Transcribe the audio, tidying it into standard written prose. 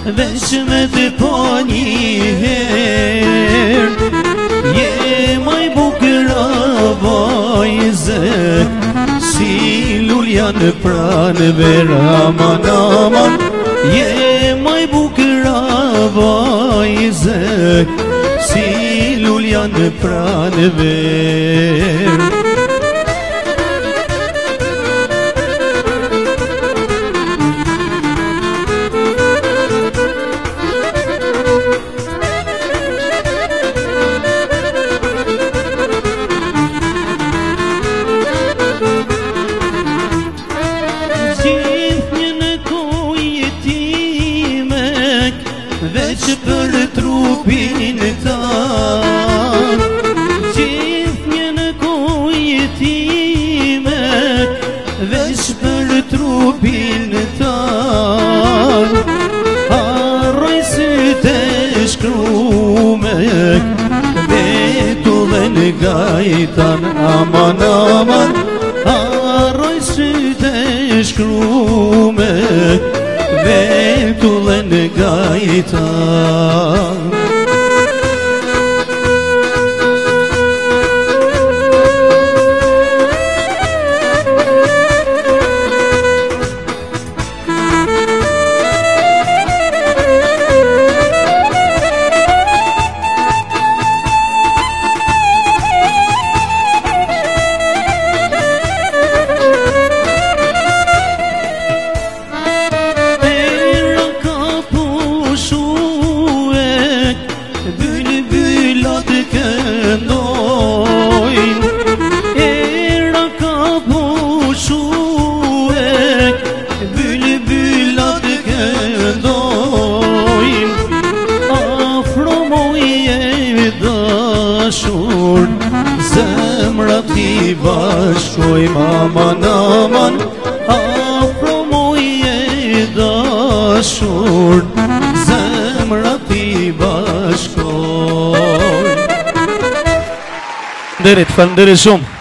veç me të po njëherë. Je maj bukëra vajze, si lulja në pranëve, aman aman. Je maj bukëra vajze, si lulja në pranëve. Veç për trupin tan, gjithnjë në kujë time, veç për trupin tan. Harroj sytë shkrume, vetullën gajtan, aman aman. Harroj sytë shkrume, vetullën gajtan. Bülbülat këndojnë, era ka pushuek, bülbülat këndojnë. Afro moje dashur, zemrat I bashkojmë, aman aman. Afro moje dashur, zemrat I bashkojmë. Derit, falënderit shumë.